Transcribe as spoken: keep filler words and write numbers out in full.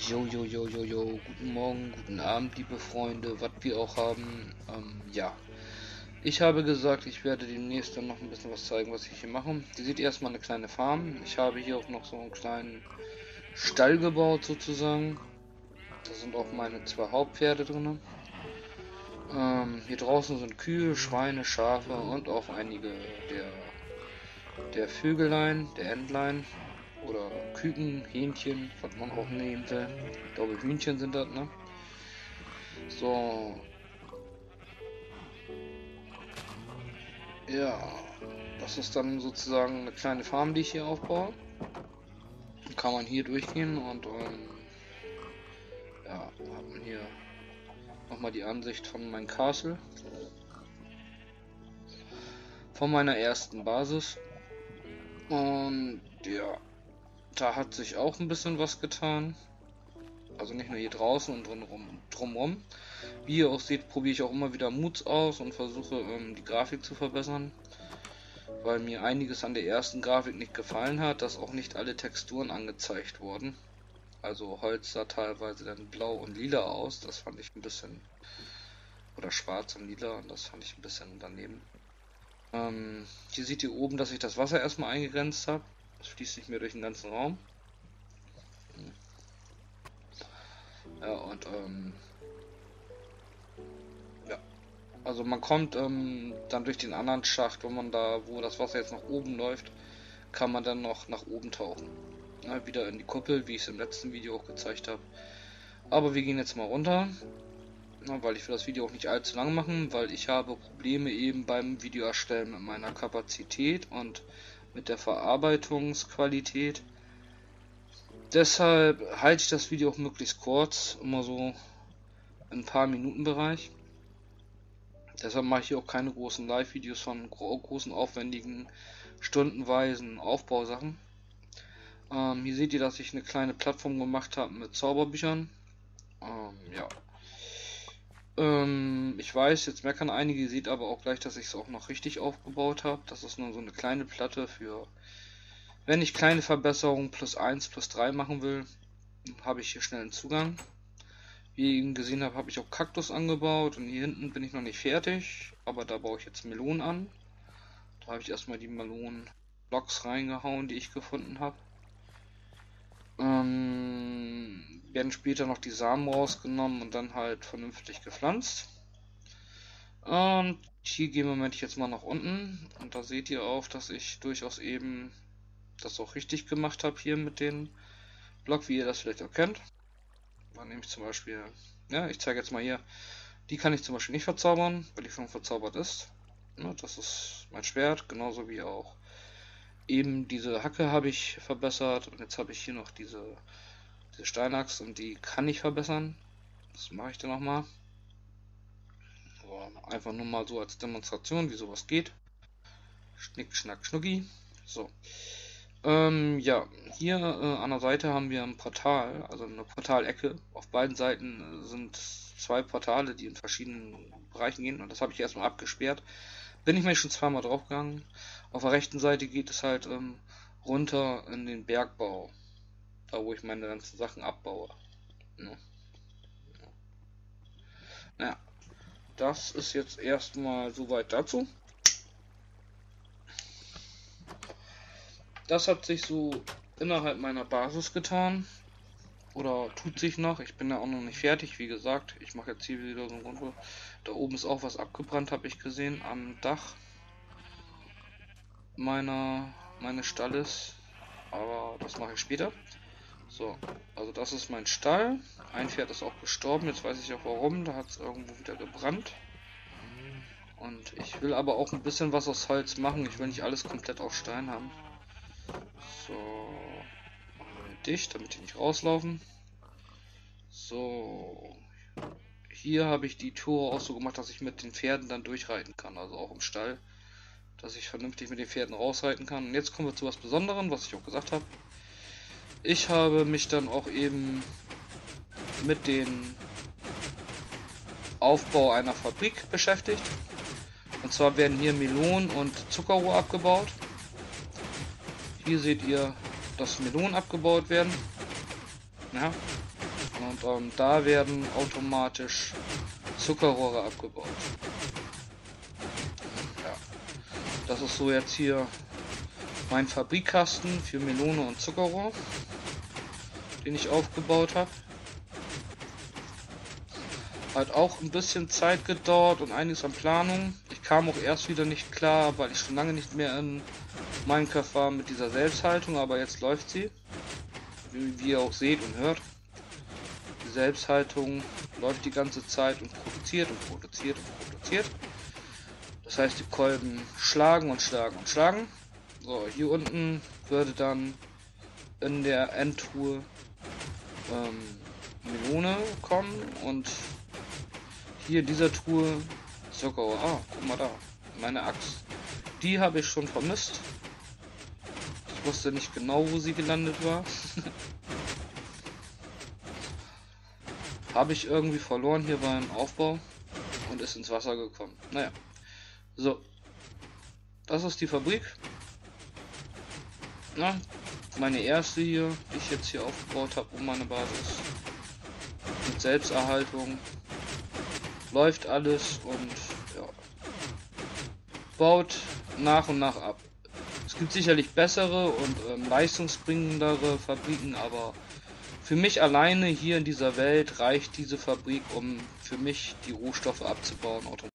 Jo, jo, jo, jo, jo, guten Morgen, guten Abend, liebe Freunde, was wir auch haben. Ähm, ja, ich habe gesagt, ich werde demnächst dann noch ein bisschen was zeigen, was ich hier mache. Ihr seht erstmal eine kleine Farm. Ich habe hier auch noch so einen kleinen Stall gebaut, sozusagen. Da sind auch meine zwei Hauptpferde drin. Ähm, hier draußen sind Kühe, Schweine, Schafe und auch einige der, der Vögelein, der Entlein. Oder Küken, Hähnchen, was man auch nehmen will. Ich glaube, Hühnchen sind das, ne? So. Ja. Das ist dann sozusagen eine kleine Farm, die ich hier aufbaue. Dann kann man hier durchgehen und ähm, ja, hat man hier nochmal die Ansicht von meinem Castle. Von meiner ersten Basis. Und ja, da hat sich auch ein bisschen was getan. Also nicht nur hier draußen und drumherum. drumherum. Wie ihr auch seht, probiere ich auch immer wieder Moods aus und versuche ähm, die Grafik zu verbessern. Weil mir einiges an der ersten Grafik nicht gefallen hat, dass auch nicht alle Texturen angezeigt wurden. Also Holz sah teilweise dann blau und lila aus, das fand ich ein bisschen... Oder schwarz und lila, und das fand ich ein bisschen daneben. Ähm, hier seht ihr oben, dass ich das Wasser erstmal eingegrenzt habe. Das fließt nicht mehr durch den ganzen Raum. Ja, und ähm, ja, also man kommt ähm, dann durch den anderen Schacht, wenn man da, wo das Wasser jetzt nach oben läuft, kann man dann noch nach oben tauchen. Ja, wieder in die Kuppel, wie ich es im letzten Video auch gezeigt habe. Aber wir gehen jetzt mal runter, ja, weil ich will das Video auch nicht allzu lang machen, weil ich habe Probleme eben beim Video erstellen mit meiner Kapazität und mit der Verarbeitungsqualität. Deshalb halte ich das Video auch möglichst kurz, immer so ein paar Minuten Bereich. Deshalb mache ich hier auch keine großen Live-Videos von gro großen, aufwendigen, stundenweisen Aufbausachen. Ähm, hier seht ihr, dass ich eine kleine Plattform gemacht habe mit Zauberbüchern. Ähm, ja. Ähm, ich weiß, jetzt meckern einige, ihr seht aber auch gleich, dass ich es auch noch richtig aufgebaut habe. Das ist nur so eine kleine Platte für... Wenn ich kleine Verbesserungen plus eins, plus drei machen will, habe ich hier schnell einen Zugang. Wie ihr eben gesehen habt, habe ich auch Kaktus angebaut und hier hinten bin ich noch nicht fertig, aber da baue ich jetzt Melonen an. Da habe ich erstmal die Melonen-Blocks reingehauen, die ich gefunden habe. Ähm, werden später noch die Samen rausgenommen und dann halt vernünftig gepflanzt. Und hier gehen wir Moment jetzt mal nach unten und da seht ihr auch, dass ich durchaus eben das auch richtig gemacht habe hier mit den Block, wie ihr das vielleicht auch kennt. Dann nehme ich zum Beispiel, ja, ich zeige jetzt mal hier, die kann ich zum Beispiel nicht verzaubern, weil die schon verzaubert ist. Ja, das ist mein Schwert, genauso wie auch eben diese Hacke habe ich verbessert und jetzt habe ich hier noch diese, diese Steinaxt und die kann ich verbessern. Das mache ich dann nochmal. Einfach nur mal so als Demonstration, wie sowas geht. Schnick, schnack, schnucki. So. Ähm, ja, hier äh, an der Seite haben wir ein Portal, also eine Portalecke. Auf beiden Seiten sind zwei Portale, die in verschiedenen Bereichen gehen, und das habe ich erstmal abgesperrt. Bin ich mir schon zweimal drauf gegangen. Auf der rechten Seite geht es halt ähm, runter in den Bergbau, da wo ich meine ganzen Sachen abbaue. Ja. Naja, das ist jetzt erstmal soweit dazu. Das hat sich so innerhalb meiner Basis getan. Oder tut sich noch. Ich bin ja auch noch nicht fertig, wie gesagt. Ich mache jetzt hier wieder so ein Runde. Da oben ist auch was abgebrannt, habe ich gesehen, am Dach meiner meines Stalles. Aber das mache ich später. So, also das ist mein Stall. Ein Pferd ist auch gestorben, jetzt weiß ich auch warum. Da hat es irgendwo wieder gebrannt. Und ich will aber auch ein bisschen was aus Holz machen. Ich will nicht alles komplett auf Stein haben. So, machen wir dicht, damit die nicht rauslaufen. So, hier habe ich die Tour auch so gemacht, dass ich mit den Pferden dann durchreiten kann, also auch im Stall, dass ich vernünftig mit den Pferden rausreiten kann. Und jetzt kommen wir zu was Besonderem, was ich auch gesagt habe. Ich habe mich dann auch eben mit dem Aufbau einer Fabrik beschäftigt. Und zwar werden hier Melonen und Zuckerrohr abgebaut. Hier seht ihr, dass Melonen abgebaut werden. Ja. Und ähm, da werden automatisch Zuckerrohre abgebaut. Ja, das ist so jetzt hier mein Fabrikkasten für Melone und Zuckerrohr, den ich aufgebaut habe. Hat auch ein bisschen Zeit gedauert und einiges an Planung. Ich kam auch erst wieder nicht klar, weil ich schon lange nicht mehr in Minecraft war mit dieser Selbsthaltung, aber jetzt läuft sie. Wie, wie ihr auch seht und hört. Die Selbsthaltung läuft die ganze Zeit und produziert und produziert und produziert. Das heißt, die Kolben schlagen und schlagen und schlagen. So, hier unten würde dann in der Endtruhe ähm, Melone kommen und hier in dieser Truhe Zuckerrohr. Ah, guck mal da. Meine Axt. Die habe ich schon vermisst. Ich wusste nicht genau, wo sie gelandet war. Habe ich irgendwie verloren hier beim Aufbau und ist ins Wasser gekommen. Naja. So. Das ist die Fabrik. Na, meine erste hier, die ich jetzt hier aufgebaut habe, um meine Basis. Mit Selbsterhaltung. Läuft alles und ja, baut nach und nach ab. Es gibt sicherlich bessere und ähm, leistungsbringendere Fabriken, aber für mich alleine hier in dieser Welt reicht diese Fabrik, um für mich die Rohstoffe abzubauen automatisch.